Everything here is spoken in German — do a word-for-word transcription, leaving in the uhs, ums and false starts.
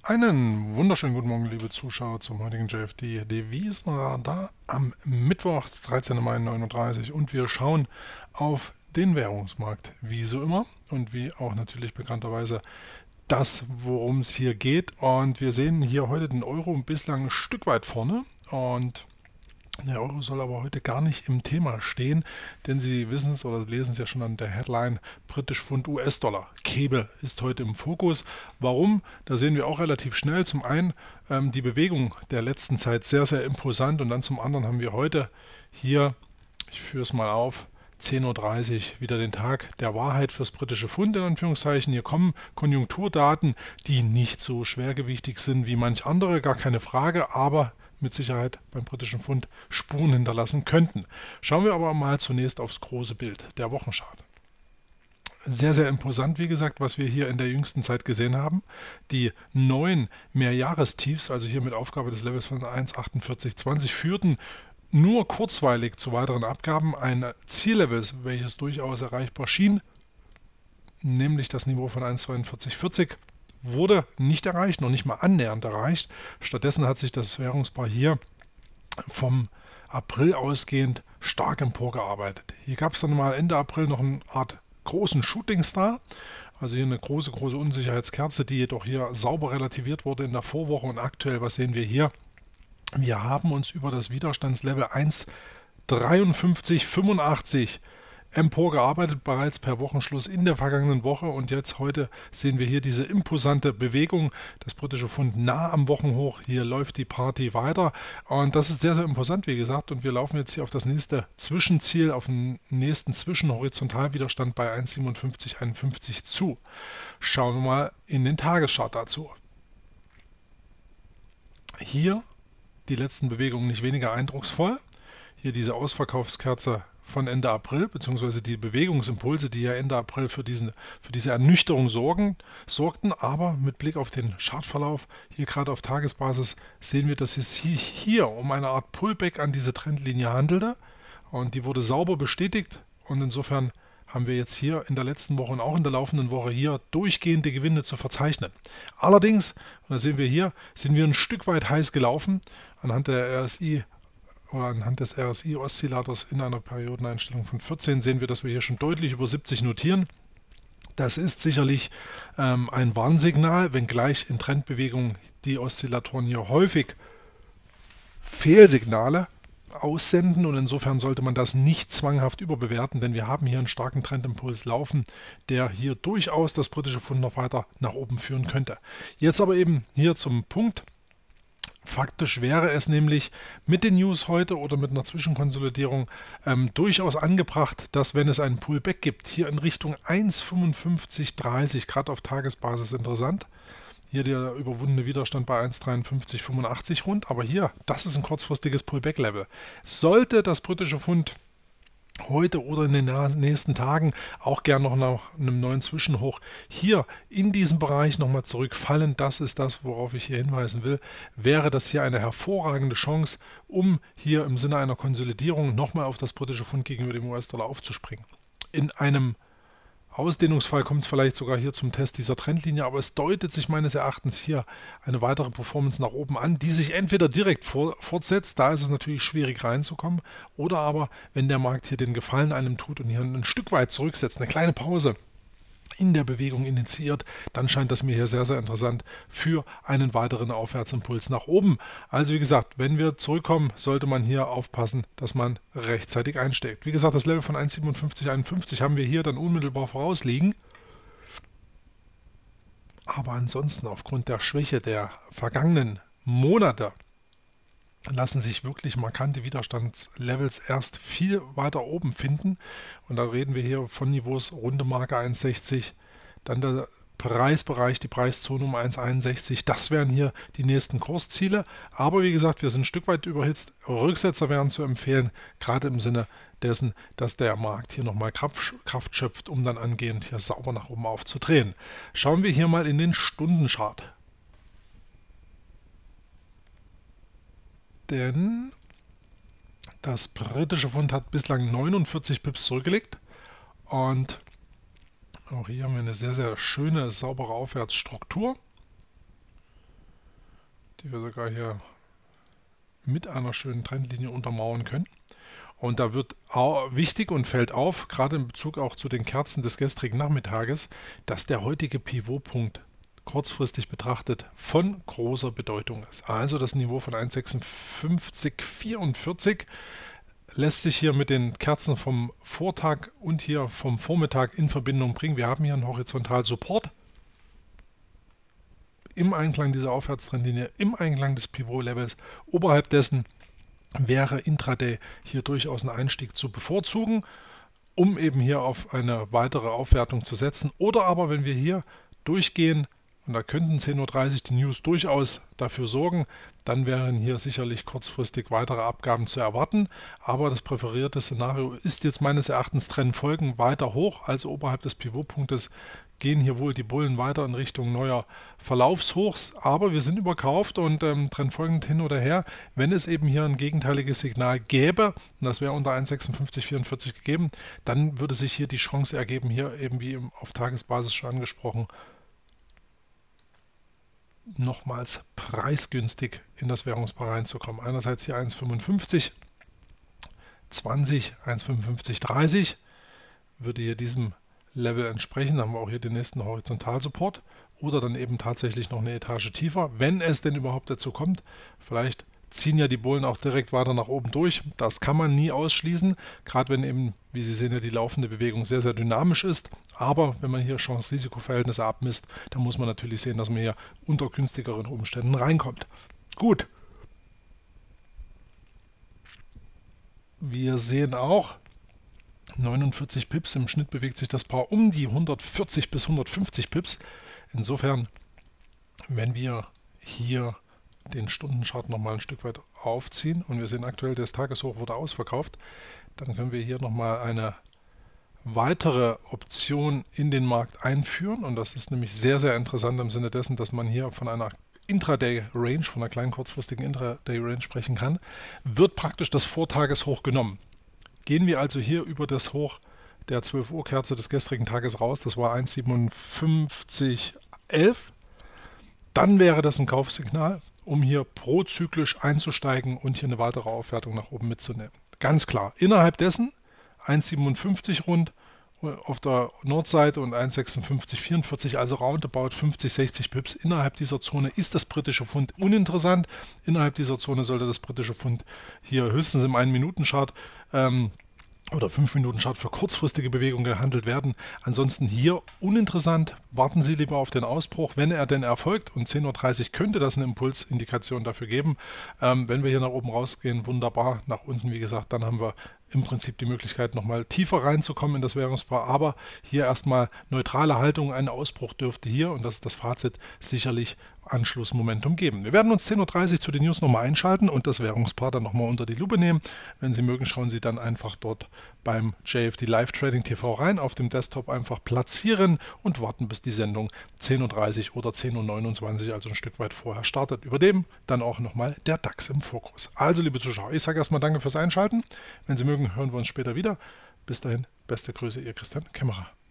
Einen wunderschönen guten Morgen, liebe Zuschauer, zum heutigen J F D Devisenradar am Mittwoch, dreizehnten Mai neun Uhr dreißig, und wir schauen auf den Währungsmarkt, wie so immer und wie auch natürlich bekannterweise das, worum es hier geht. Und wir sehen hier heute den Euro bislang ein Stück weit vorne, und der Euro soll aber heute gar nicht im Thema stehen, denn Sie wissen es oder lesen es ja schon an der Headline: Britisch Pfund U S-Dollar. Cable ist heute im Fokus. Warum? Da sehen wir auch relativ schnell. Zum einen ähm, die Bewegung der letzten Zeit sehr, sehr imposant, und dann zum anderen haben wir heute hier, ich führe es mal auf, zehn Uhr dreißig wieder den Tag der Wahrheit fürs britische Pfund, in Anführungszeichen. Hier kommen Konjunkturdaten, die nicht so schwergewichtig sind wie manch andere, gar keine Frage, aber mit Sicherheit beim britischen Pfund Spuren hinterlassen könnten. Schauen wir aber mal zunächst aufs große Bild, der Wochenchart. Sehr, sehr imposant, wie gesagt, was wir hier in der jüngsten Zeit gesehen haben. Die neuen Mehrjahrestiefs, also hier mit Aufgabe des Levels von eins Komma achtundvierzig zwanzig, führten nur kurzweilig zu weiteren Abgaben. Ein Ziellevel, welches durchaus erreichbar schien, nämlich das Niveau von eins Komma zweiundvierzig vierzig, wurde nicht erreicht, noch nicht mal annähernd erreicht. Stattdessen hat sich das Währungspaar hier vom April ausgehend stark emporgearbeitet. Hier gab es dann mal Ende April noch eine Art großen Shooting Star, also hier eine große, große Unsicherheitskerze, die jedoch hier sauber relativiert wurde in der Vorwoche. Und aktuell, was sehen wir hier? Wir haben uns über das Widerstandslevel eins Komma dreiundfünfzig fünfundachtzig emporgearbeitet, bereits per Wochenschluss in der vergangenen Woche, und jetzt heute sehen wir hier diese imposante Bewegung. Das britische Pfund nah am Wochenhoch, hier läuft die Party weiter, und das ist sehr, sehr imposant, wie gesagt, und wir laufen jetzt hier auf das nächste Zwischenziel, auf den nächsten Zwischenhorizontalwiderstand bei eins Komma siebenundfünfzig einundfünfzig zu. Schauen wir mal in den Tageschart dazu. Hier die letzten Bewegungen nicht weniger eindrucksvoll. Hier diese Ausverkaufskerze von Ende April, beziehungsweise die Bewegungsimpulse, die ja Ende April für, diesen, für diese Ernüchterung sorgen, sorgten. Aber mit Blick auf den Chartverlauf, hier gerade auf Tagesbasis, sehen wir, dass es hier um eine Art Pullback an diese Trendlinie handelte, und die wurde sauber bestätigt, und insofern haben wir jetzt hier in der letzten Woche und auch in der laufenden Woche hier durchgehende Gewinne zu verzeichnen. Allerdings, und das sehen wir hier, sind wir ein Stück weit heiß gelaufen anhand der R S I oder anhand des R S I-Oszillators. In einer Periodeneinstellung von vierzehn sehen wir, dass wir hier schon deutlich über siebzig notieren. Das ist sicherlich ähm, ein Warnsignal, wenngleich in Trendbewegungen die Oszillatoren hier häufig Fehlsignale aussenden, und insofern sollte man das nicht zwanghaft überbewerten, denn wir haben hier einen starken Trendimpuls laufen, der hier durchaus das britische Pfund noch weiter nach oben führen könnte. Jetzt aber eben hier zum Punkt. Faktisch wäre es nämlich mit den News heute oder mit einer Zwischenkonsolidierung ähm, durchaus angebracht, dass, wenn es einen Pullback gibt, hier in Richtung eins Komma fünfundfünfzig dreißig, gerade auf Tagesbasis interessant, hier der überwundene Widerstand bei eins Komma dreiundfünfzig fünfundachtzig rund, aber hier, das ist ein kurzfristiges Pullback-Level. Sollte das britische Pfund heute oder in den nächsten Tagen auch gern noch nach einem neuen Zwischenhoch hier in diesem Bereich nochmal zurückfallen, das ist das, worauf ich hier hinweisen will, wäre das hier eine hervorragende Chance, um hier im Sinne einer Konsolidierung nochmal auf das britische Pfund gegenüber dem U S-Dollar aufzuspringen. In einem Ausdehnungsfall kommt es vielleicht sogar hier zum Test dieser Trendlinie, aber es deutet sich meines Erachtens hier eine weitere Performance nach oben an, die sich entweder direkt vor, fortsetzt, da ist es natürlich schwierig reinzukommen, oder aber, wenn der Markt hier den Gefallen einem tut und hier ein Stück weit zurücksetzt, eine kleine Pause in der Bewegung initiiert, dann scheint das mir hier sehr, sehr interessant für einen weiteren Aufwärtsimpuls nach oben. Also wie gesagt, wenn wir zurückkommen, sollte man hier aufpassen, dass man rechtzeitig einsteigt. Wie gesagt, das Level von eins Komma siebenundfünfzig einundfünfzig haben wir hier dann unmittelbar vorausliegen. Aber ansonsten, aufgrund der Schwäche der vergangenen Monate, lassen sich wirklich markante Widerstandslevels erst viel weiter oben finden. Und da reden wir hier von Niveaus runde Marke eins Komma sechzig, dann der Preisbereich, die Preiszone um eins Komma einundsechzig. Das wären hier die nächsten Kursziele. Aber wie gesagt, wir sind ein Stück weit überhitzt. Rücksetzer wären zu empfehlen, gerade im Sinne dessen, dass der Markt hier nochmal Kraft, Kraft schöpft, um dann angehend hier sauber nach oben aufzudrehen. Schauen wir hier mal in den Stundenchart. Denn das britische Pfund hat bislang neunundvierzig Pips zurückgelegt, und auch hier haben wir eine sehr, sehr schöne, saubere Aufwärtsstruktur. die wir sogar hier mit einer schönen Trendlinie untermauern können. Und da wird auch wichtig und fällt auf, gerade in Bezug auch zu den Kerzen des gestrigen Nachmittages, dass der heutige Pivotpunkt kurzfristig betrachtet von großer Bedeutung ist. Also das Niveau von eins Komma sechsundfünfzig vierundvierzig lässt sich hier mit den Kerzen vom Vortag und hier vom Vormittag in Verbindung bringen. Wir haben hier einen Horizontal-Support im Einklang dieser Aufwärtstrendlinie, im Einklang des Pivot-Levels. Oberhalb dessen wäre Intraday hier durchaus ein Einstieg zu bevorzugen, um eben hier auf eine weitere Aufwertung zu setzen. Oder aber, wenn wir hier durchgehen, und da könnten zehn Uhr dreißig die News durchaus dafür sorgen, dann wären hier sicherlich kurzfristig weitere Abgaben zu erwarten. Aber das präferierte Szenario ist jetzt meines Erachtens Trendfolgen weiter hoch, also oberhalb des Pivotpunktes gehen hier wohl die Bullen weiter in Richtung neuer Verlaufshochs, aber wir sind überkauft und ähm, trendfolgend hin oder her, wenn es eben hier ein gegenteiliges Signal gäbe, und das wäre unter eins Komma sechsundfünfzig vierundvierzig gegeben, dann würde sich hier die Chance ergeben, hier eben wie auf Tagesbasis schon angesprochen, nochmals preisgünstig in das Währungspaar reinzukommen. Einerseits hier eins Komma fünfundfünfzig zwanzig, eins Komma fünfundfünfzig dreißig würde hier diesem Level entsprechen. Dann haben wir auch hier den nächsten Horizontalsupport oder dann eben tatsächlich noch eine Etage tiefer, wenn es denn überhaupt dazu kommt. Vielleicht ziehen ja die Bullen auch direkt weiter nach oben durch. Das kann man nie ausschließen, gerade wenn eben, wie Sie sehen, ja die laufende Bewegung sehr, sehr dynamisch ist. Aber wenn man hier Chance-Risiko-Verhältnisse abmisst, dann muss man natürlich sehen, dass man hier unter günstigeren Umständen reinkommt. Gut. Wir sehen auch, neunundvierzig Pips, im Schnitt bewegt sich das Paar um die hundertvierzig bis hundertfünfzig Pips. Insofern, wenn wir hier den Stundenchart nochmal ein Stück weit aufziehen und wir sehen aktuell, das Tageshoch wurde ausverkauft, dann können wir hier nochmal eine weitere Option in den Markt einführen und das ist nämlich sehr, sehr interessant im Sinne dessen, dass man hier von einer Intraday-Range, von einer kleinen kurzfristigen Intraday-Range sprechen kann, wird praktisch das Vortageshoch genommen. Gehen wir also hier über das Hoch der zwölf Uhr Kerze des gestrigen Tages raus, das war eins Komma siebenundfünfzig elf, dann wäre das ein Kaufsignal, um hier prozyklisch einzusteigen und hier eine weitere Aufwertung nach oben mitzunehmen. Ganz klar, innerhalb dessen eins Komma siebenundfünfzig rund auf der Nordseite und eins Komma sechsundfünfzig vierundvierzig, also roundabout fünfzig, sechzig Pips. Innerhalb dieser Zone ist das britische Pfund uninteressant. Innerhalb dieser Zone sollte das britische Pfund hier höchstens im ein Minuten Chart ähm, oder fünf Minuten Chart für kurzfristige Bewegungen gehandelt werden. Ansonsten hier uninteressant. Warten Sie lieber auf den Ausbruch, wenn er denn erfolgt. Und zehn Uhr dreißig könnte das eine Impulsindikation dafür geben. Ähm, wenn wir hier nach oben rausgehen, wunderbar. Nach unten, wie gesagt, dann haben wir im Prinzip die Möglichkeit, nochmal tiefer reinzukommen in das Währungspaar. Aber hier erstmal neutrale Haltung. Ein Ausbruch dürfte hier, und das ist das Fazit, sicherlich Anschlussmomentum geben. Wir werden uns zehn Uhr dreißig zu den News nochmal einschalten und das Währungspaar dann nochmal unter die Lupe nehmen. Wenn Sie mögen, schauen Sie dann einfach dort beim J F D Live Trading T V rein, auf dem Desktop einfach platzieren und warten, bis die Sendung zehn Uhr dreißig oder zehn Uhr neunundzwanzig, also ein Stück weit vorher startet. Über dem dann auch nochmal der DAX im Fokus. Also, liebe Zuschauer, ich sage erstmal danke fürs Einschalten. Wenn Sie mögen, hören wir uns später wieder. Bis dahin, beste Grüße, Ihr Christian Kämmerer.